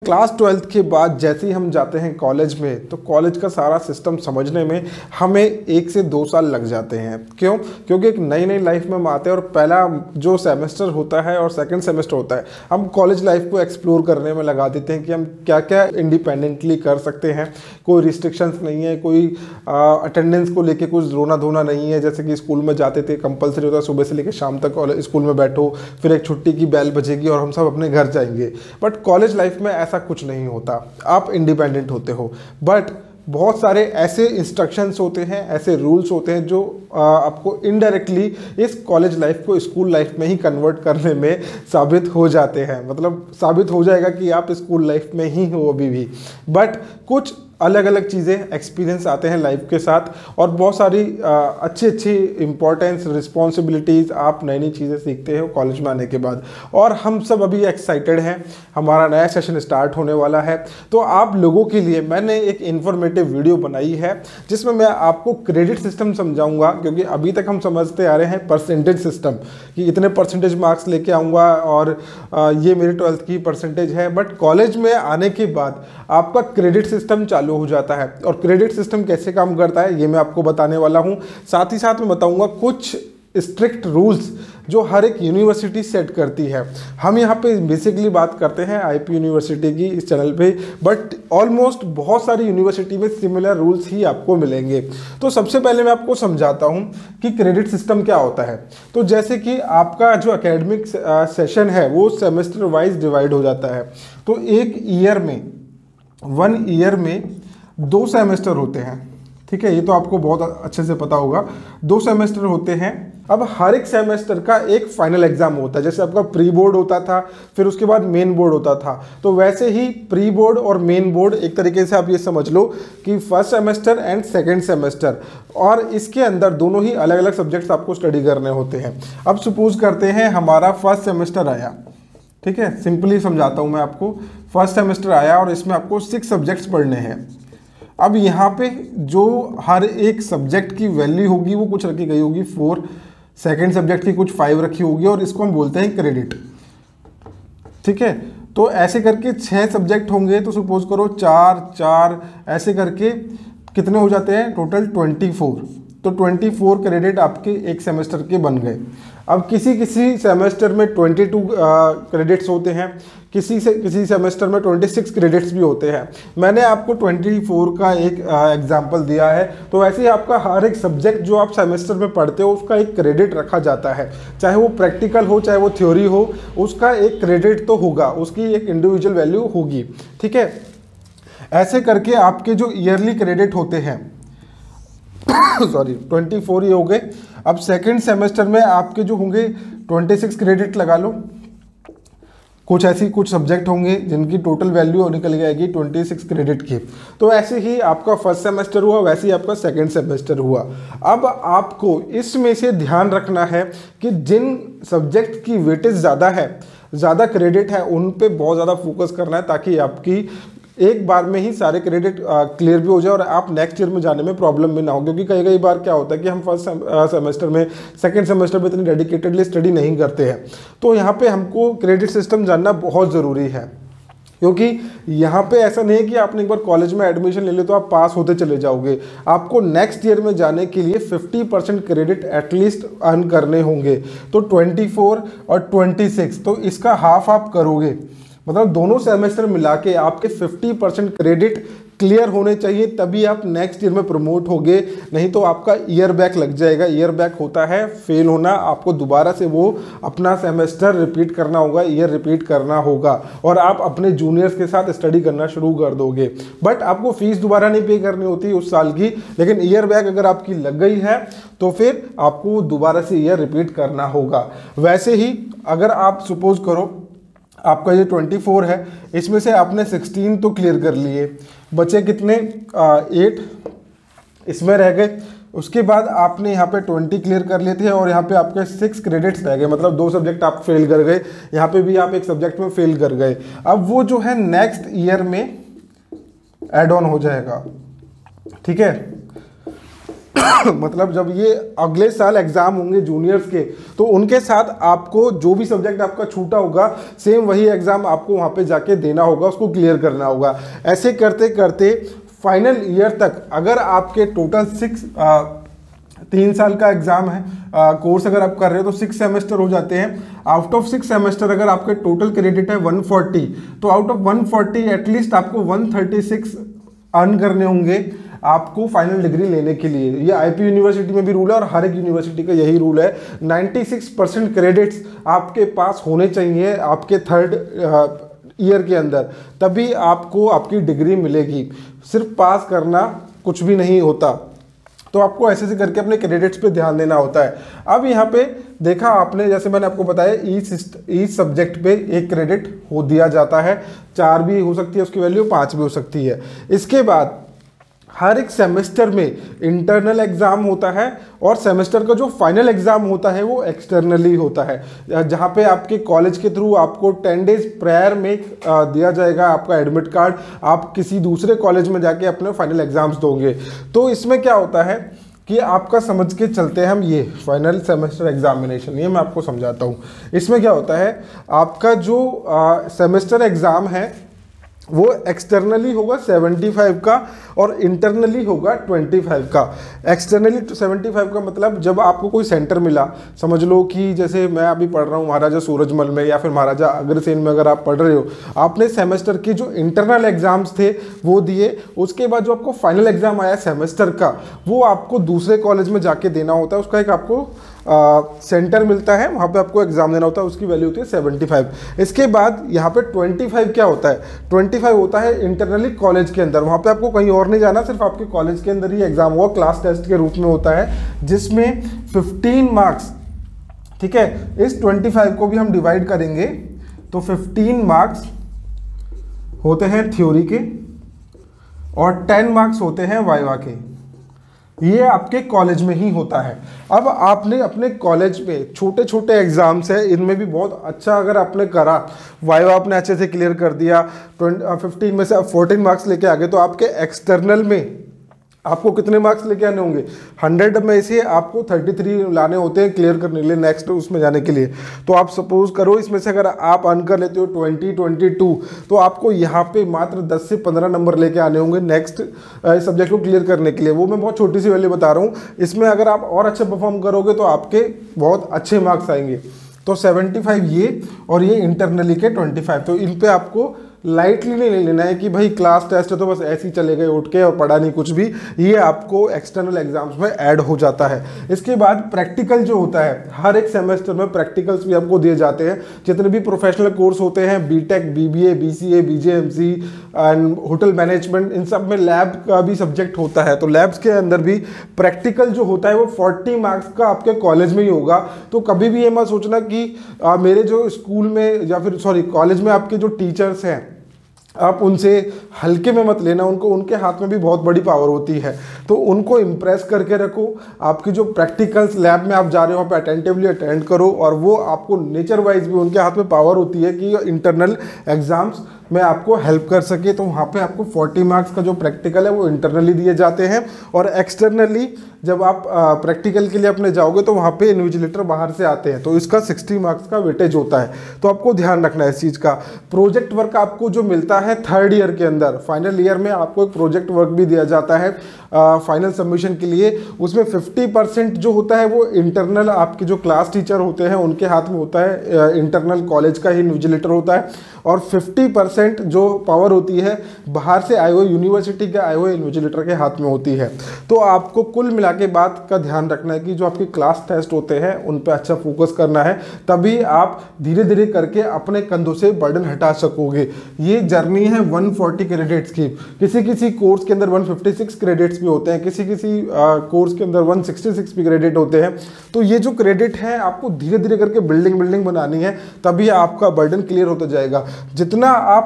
Class 12th के बाद जैसे ही हम जाते हैं कॉलेज में, तो कॉलेज का सारा सिस्टम समझने में हमें 1 से 2 साल लग जाते हैं। क्यों? क्योंकि एक नई नई लाइफ में हम आते हैं और पहला जो सेमेस्टर होता है और सेकंड सेमेस्टर होता है, हम कॉलेज लाइफ को एक्सप्लोर करने में लगा देते हैं कि हम क्या क्या इंडिपेंडेंटली कर सकते हैं। कोई रिस्ट्रिक्शंस नहीं है, कोई अटेंडेंस को लेके कुछ रोना धोना नहीं है। जैसे कि स्कूल में जाते थे, कंपलसरी होता है सुबह से लेकर शाम तक स्कूल में बैठो, फिर एक छुट्टी की बेल बजेगी और हम सब अपने घर जाएंगे। बट कॉलेज लाइफ में ऐसा कुछ नहीं होता, आप इंडिपेंडेंट होते हो। बट बहुत सारे ऐसे इंस्ट्रक्शंस होते हैं, ऐसे रूल्स होते हैं जो आपको इनडायरेक्टली इस कॉलेज लाइफ को स्कूल लाइफ में ही कन्वर्ट करने में साबित हो जाते हैं। मतलब साबित हो जाएगा कि आप स्कूल लाइफ में ही हो अभी भी। बट कुछ अलग अलग चीज़ें एक्सपीरियंस आते हैं लाइफ के साथ, और बहुत सारी अच्छी अच्छी इंपॉर्टेंस रिस्पॉन्सिबिलिटीज़ आप नई नई चीज़ें सीखते हो कॉलेज में आने के बाद। और हम सब अभी एक्साइटेड हैं, हमारा नया सेशन स्टार्ट होने वाला है। तो आप लोगों के लिए मैंने एक इन्फॉर्मेटिव वीडियो बनाई है जिसमें मैं आपको क्रेडिट सिस्टम समझाऊंगा, क्योंकि अभी तक हम समझते आ रहे हैं परसेंटेज सिस्टम कि इतने परसेंटेज मार्क्स लेके आऊँगा और ये मेरी 12th की परसेंटेज है। बट कॉलेज में आने के बाद आपका क्रेडिट सिस्टम चालू हो जाता है, और क्रेडिट सिस्टम कैसे काम करता है ये मैं आपको बताने वाला हूं। साथ ही साथ मैं बताऊंगा कुछ स्ट्रिक्ट रूल्स जो हर एक यूनिवर्सिटी सेट करती है। हम यहाँ पे बेसिकली बात करते हैं आईपी यूनिवर्सिटी की इस चैनल पे, बट ऑलमोस्ट बहुत सारी यूनिवर्सिटी में सिमिलर रूल्स ही आपको मिलेंगे। तो सबसे पहले मैं आपको समझाता हूँ कि क्रेडिट सिस्टम क्या होता है। तो जैसे कि आपका जो एकेडमिक सेशन है वो सेमेस्टर वाइज डिवाइड हो जाता है। तो एक ईयर में 1 ईयर में 2 सेमेस्टर होते हैं, ठीक है। ये तो आपको बहुत अच्छे से पता होगा, 2 सेमेस्टर होते हैं। अब हर एक सेमेस्टर का एक फाइनल एग्जाम होता है। जैसे आपका प्री बोर्ड होता था, फिर उसके बाद मेन बोर्ड होता था, तो वैसे ही प्री बोर्ड और मेन बोर्ड एक तरीके से आप ये समझ लो कि first semester and second semester, और इसके अंदर दोनों ही अलग अलग सब्जेक्ट्स आपको स्टडी करने होते हैं। अब सपोज करते हैं हमारा फर्स्ट सेमेस्टर आया, ठीक है, सिंपली समझाता हूँ मैं आपको। फर्स्ट सेमेस्टर आया और इसमें आपको 6 सब्जेक्ट्स पढ़ने हैं। अब यहाँ पे जो हर एक सब्जेक्ट की वैल्यू होगी वो कुछ रखी गई होगी 4, सेकेंड सब्जेक्ट की कुछ 5 रखी होगी, और इसको हम बोलते हैं क्रेडिट, ठीक है। तो ऐसे करके 6 सब्जेक्ट होंगे, तो सपोज करो 4 4 ऐसे करके कितने हो जाते हैं टोटल 24। तो 24 क्रेडिट आपके एक सेमेस्टर के बन गए। अब किसी किसी सेमेस्टर में 22 क्रेडिट्स होते हैं, किसी सेमेस्टर में 26 क्रेडिट्स भी होते हैं। मैंने आपको 24 का एक एग्जांपल दिया है। तो ऐसे ही आपका हर एक सब्जेक्ट जो आप सेमेस्टर में पढ़ते हो उसका एक क्रेडिट रखा जाता है, चाहे वो प्रैक्टिकल हो चाहे वो थ्योरी हो, उसका एक क्रेडिट तो होगा, उसकी एक इंडिविजुअल वैल्यू होगी, ठीक है। ऐसे करके आपके जो ईयरली क्रेडिट होते हैं सॉरी 24 ही हो गए। अब सेकेंड सेमेस्टर में आपके जो होंगे 26 क्रेडिट लगा लो। कुछ ऐसी कुछ सब्जेक्ट होंगे जिनकी टोटल वैल्यू निकल जाएगी 26 क्रेडिट की। तो ऐसे ही आपका फर्स्ट सेमेस्टर हुआ, वैसे ही आपका सेकेंड सेमेस्टर हुआ। अब आपको इसमें से ध्यान रखना है कि जिन सब्जेक्ट की वेटेज ज़्यादा है, ज़्यादा क्रेडिट है, उन पे बहुत ज़्यादा फोकस करना है, ताकि आपकी एक बार में ही सारे क्रेडिट क्लियर भी हो जाए और आप नेक्स्ट ईयर में जाने में प्रॉब्लम भी ना हो। क्योंकि कई बार क्या होता है कि हम फर्स्ट सेमेस्टर में, सेकंड सेमेस्टर में इतनी डेडिकेटेडली स्टडी नहीं करते हैं। तो यहाँ पे हमको क्रेडिट सिस्टम जानना बहुत ज़रूरी है, क्योंकि यहाँ पे ऐसा नहीं है कि आपने एक बार कॉलेज में एडमिशन ले लिया तो आप पास होते चले जाओगे। आपको नेक्स्ट ईयर में जाने के लिए 50% क्रेडिट एटलीस्ट अर्न करने होंगे। तो 24 और 26, तो इसका हाफ आप करोगे, मतलब दोनों सेमेस्टर मिला के आपके 50% क्रेडिट क्लियर होने चाहिए, तभी आप नेक्स्ट ईयर में प्रमोट होगे। नहीं तो आपका ईयर बैक लग जाएगा। ईयर बैक होता है फेल होना, आपको दोबारा से वो अपना सेमेस्टर रिपीट करना होगा, ईयर रिपीट करना होगा, और आप अपने जूनियर्स के साथ स्टडी करना शुरू कर दोगे। बट आपको फीस दोबारा नहीं पे करनी होती उस साल की, लेकिन ईयर बैक अगर आपकी लग गई है तो फिर आपको दोबारा से ईयर रिपीट करना होगा। वैसे ही अगर आप सपोज करो आपका ये 24 है, इसमें से आपने 16 तो क्लियर कर लिए, बचे कितने 8 इसमें रह गए। उसके बाद आपने यहाँ पे 20 क्लियर कर लिए थे, और यहाँ पे आपके 6 क्रेडिट्स रह गए, मतलब 2 सब्जेक्ट आप फेल कर गए। यहाँ पे भी आप एक सब्जेक्ट में फेल कर गए। अब वो जो है नेक्स्ट ईयर में एड ऑन हो जाएगा, ठीक है। मतलब जब ये अगले साल एग्जाम होंगे जूनियर्स के, तो उनके साथ आपको जो भी सब्जेक्ट आपका छूटा होगा सेम वही एग्जाम आपको वहाँ पे जाके देना होगा, उसको क्लियर करना होगा। ऐसे करते करते फाइनल ईयर तक अगर आपके टोटल 3 साल का एग्जाम है, कोर्स अगर आप कर रहे हो तो 6 सेमेस्टर हो जाते हैं। आउट ऑफ 6 सेमेस्टर अगर आपके टोटल क्रेडिट है 140, तो आउट ऑफ 140 एटलीस्ट आपको 136 अर्न करने होंगे आपको फाइनल डिग्री लेने के लिए। ये आईपी यूनिवर्सिटी में भी रूल है और हर एक यूनिवर्सिटी का यही रूल है। 96% क्रेडिट्स आपके पास होने चाहिए आपके 3rd ईयर के अंदर, तभी आपको आपकी डिग्री मिलेगी। सिर्फ पास करना कुछ भी नहीं होता, तो आपको ऐसे ऐसे करके अपने क्रेडिट्स पे ध्यान देना होता है। अब यहाँ पे देखा आपने, जैसे मैंने आपको बताया ईच सब्जेक्ट पे 1 क्रेडिट हो दिया जाता है, 4 भी हो सकती है उसकी वैल्यू, 5 भी हो सकती है। इसके बाद हर एक सेमेस्टर में इंटरनल एग्जाम होता है और सेमेस्टर का जो फाइनल एग्जाम होता है वो एक्सटर्नली होता है, जहाँ पे आपके कॉलेज के थ्रू आपको 10 डेज प्रायर में दिया जाएगा आपका एडमिट कार्ड, आप किसी दूसरे कॉलेज में जाके अपने फाइनल एग्जाम्स दोगे। तो इसमें क्या होता है कि आपका समझ के चलते हैं हम, ये फाइनल सेमेस्टर एग्जामिनेशन, ये मैं आपको समझाता हूँ। इसमें क्या होता है, आपका जो सेमेस्टर एग्ज़ाम है वो एक्सटर्नली होगा 75 का और इंटरनली होगा 25 का। एक्सटर्नली 75 का मतलब जब आपको कोई सेंटर मिला, समझ लो कि जैसे मैं अभी पढ़ रहा हूँ महाराजा सूरजमल में या फिर महाराजा अग्रसेन में, अगर आप पढ़ रहे हो, आपने सेमेस्टर के जो इंटरनल एग्जाम्स थे वो दिए, उसके बाद जो आपको फाइनल एग्जाम आया सेमेस्टर का, वो आपको दूसरे कॉलेज में जाके देना होता है। उसका एक आपको सेंटर मिलता है, वहाँ पे आपको एग्जाम देना होता है, उसकी वैल्यू होती है 75। इसके बाद यहाँ पे 25 क्या होता है, 25 होता है इंटरनली कॉलेज के अंदर, वहाँ पे आपको कहीं और नहीं जाना, सिर्फ आपके कॉलेज के अंदर ही एग्जाम हुआ, क्लास टेस्ट के रूप में होता है, जिसमें 15 मार्क्स, ठीक है। इस 25 को भी हम डिवाइड करेंगे तो 15 मार्क्स होते हैं थ्योरी के और 10 मार्क्स होते हैं वाइवा के। ये आपके कॉलेज में ही होता है। अब आपने अपने कॉलेज में छोटे छोटे एग्जाम्स है, इनमें भी बहुत अच्छा अगर आपने करा, वाइवा आपने अच्छे से क्लियर कर दिया, 15 में से आप 14 मार्क्स लेके आ गए, तो आपके एक्सटर्नल में आपको कितने मार्क्स लेके आने होंगे, 100 में से आपको 33 लाने होते हैं क्लियर करने के लिए, नेक्स्ट उसमें जाने के लिए। तो आप सपोज करो इसमें से अगर आप अर्न कर लेते हो 22, तो आपको यहाँ पे मात्र 10 से 15 नंबर लेके आने होंगे नेक्स्ट सब्जेक्ट को क्लियर करने के लिए। वो मैं बहुत छोटी सी वैल्यू बता रहा हूँ, इसमें अगर आप और अच्छा परफॉर्म करोगे तो आपके बहुत अच्छे मार्क्स आएंगे। तो 75 ये और ये इंटरनली के 25, तो इन पे आपको लाइटली नहीं लेना है कि भाई क्लास टेस्ट है तो बस ऐसे ही चले गए उठ के और पढ़ा नहीं कुछ भी, ये आपको एक्सटर्नल एग्जाम्स में ऐड हो जाता है। इसके बाद प्रैक्टिकल जो होता है, हर एक सेमेस्टर में प्रैक्टिकल्स भी आपको दिए जाते हैं। जितने भी प्रोफेशनल कोर्स होते हैं, BTech, BBA, BCA, BJMC and hotel management, इन सब में लैब का भी सब्जेक्ट होता है। तो लैब्स के अंदर भी प्रैक्टिकल जो होता है वो 40 मार्क्स का आपके कॉलेज में ही होगा। तो कभी भी ये मत सोचना कि मेरे जो स्कूल में या फिर कॉलेज में आपके जो टीचर्स हैं आप उनसे हल्के में मत लेना, उनको, उनके हाथ में भी बहुत बड़ी पावर होती है, तो उनको इम्प्रेस करके रखो। आपकी जो प्रैक्टिकल्स लैब में आप जा रहे हो वहाँ पे अटेंटिवली अटेंड करो, और वो आपको नेचर वाइज भी उनके हाथ में पावर होती है कि इंटरनल एग्जाम्स में आपको हेल्प कर सके। तो वहाँ पे आपको 40 मार्क्स का जो प्रैक्टिकल है वो इंटरनली दिए जाते हैं, और एक्सटर्नली जब आप प्रैक्टिकल के लिए अपने जाओगे तो वहाँ पे इन्विजिलेटर बाहर से आते हैं, तो इसका 60 मार्क्स का वेटेज होता है। तो आपको ध्यान रखना है इस चीज़ का। प्रोजेक्ट वर्क आपको जो मिलता है 3rd ईयर के अंदर, फाइनल ईयर में आपको एक प्रोजेक्ट वर्क भी दिया जाता है फाइनल सबमिशन के लिए। उसमें 50% जो होता है वो इंटरनल आपके जो क्लास टीचर होते हैं उनके हाथ में होता है, इंटरनल कॉलेज का ही इन्विजिलेटर होता है, और 50% जो पावर होती है बाहर से आए हुए यूनिवर्सिटी के आए हुए इन्विजिलेटर के हाथ में होती है। तो आपको कुल मिला के बात का ध्यान रखना है कि जो आपके क्लास टेस्ट होते हैं उन पे अच्छा फोकस करना है, तभी आप धीरे धीरे करके अपने कंधों से बर्डन हटा सकोगे। ये जर्नी है 140 क्रेडिट्स की। किसी किसी कोर्स के अंदर 156 क्रेडिट्स भी होते हैं, किसी किसी कोर्स के अंदर 166 भी क्रेडिट होते हैं। तो ये जो क्रेडिट है आपको धीरे धीरे करके बिल्डिंग बनानी है, तभी आपका बर्डन क्लियर होता जाएगा। जितना आप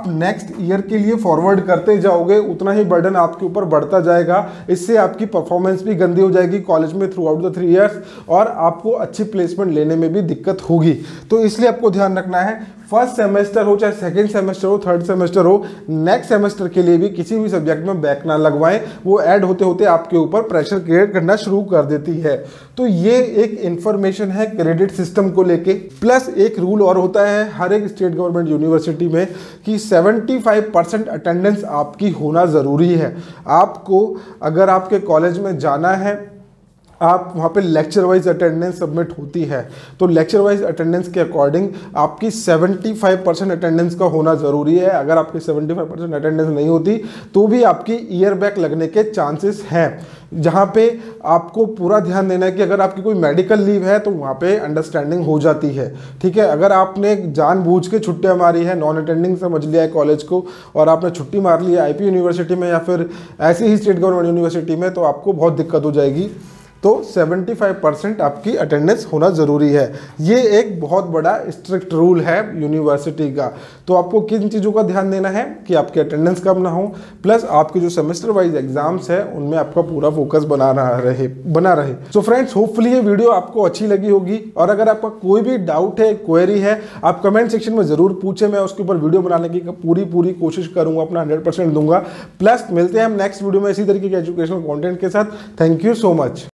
नेक्स्ट ईयर के लिए फॉरवर्ड करते जाओगे उतना ही बर्डन आपके ऊपर बढ़ता जाएगा। इससे आपकी परफॉर्मेंस भी गंदी हो जाएगी कॉलेज में थ्रू आउट द 3 इयर्स, और आपको अच्छी प्लेसमेंट लेने में भी दिक्कत होगी। तो इसलिए आपको ध्यान रखना है, फर्स्ट सेमेस्टर हो चाहे सेकंड सेमेस्टर हो, थर्ड सेमेस्टर हो, नेक्स्ट सेमेस्टर के लिए भी किसी भी सब्जेक्ट में बैक ना लगवाएं। वो ऐड होते होते आपके ऊपर प्रेशर क्रिएट करना शुरू कर देती है। तो ये एक इंफॉर्मेशन है क्रेडिट सिस्टम को लेके। प्लस एक रूल और होता है हर एक स्टेट गवर्नमेंट यूनिवर्सिटी में कि 75% अटेंडेंस आपकी होना ज़रूरी है। आपको अगर आपके कॉलेज में जाना है, आप वहाँ पे लेक्चर वाइज अटेंडेंस सबमिट होती है, तो लेक्चर वाइज अटेंडेंस के अकॉर्डिंग आपकी 75% अटेंडेंस का होना ज़रूरी है। अगर आपकी 75% अटेंडेंस नहीं होती तो भी आपकी ईयर बैक लगने के चांसेस हैं, जहाँ पे आपको पूरा ध्यान देना है कि अगर आपकी कोई मेडिकल लीव है तो वहाँ पे अंडरस्टैंडिंग हो जाती है। ठीक है, अगर आपने जानबूझ के छुट्टियाँ मारी है, नॉन अटेंडिंग समझ लिया है कॉलेज को, और आपने छुट्टी मार ली है आईपी यूनिवर्सिटी में या फिर ऐसी ही स्टेट गवर्नमेंट यूनिवर्सिटी में, तो आपको बहुत दिक्कत हो जाएगी। तो 75% आपकी अटेंडेंस होना ज़रूरी है। ये एक बहुत बड़ा स्ट्रिक्ट रूल है यूनिवर्सिटी का। तो आपको किन चीज़ों का ध्यान देना है कि आपकी अटेंडेंस कम ना हो, प्लस आपके जो सेमेस्टर वाइज एग्जाम्स है उनमें आपका पूरा फोकस बना रहे। सो फ्रेंड्स, होपफुली ये वीडियो आपको अच्छी लगी होगी, और अगर आपका कोई भी डाउट है, क्वेरी है, आप कमेंट सेक्शन में ज़रूर पूछें। मैं उसके ऊपर वीडियो बनाने की पूरी कोशिश करूँगा, अपना 100% दूंगा। प्लस मिलते हैं हम नेक्स्ट वीडियो में इसी तरीके के एजुकेशनल कॉन्टेंट के साथ। Thank you so much.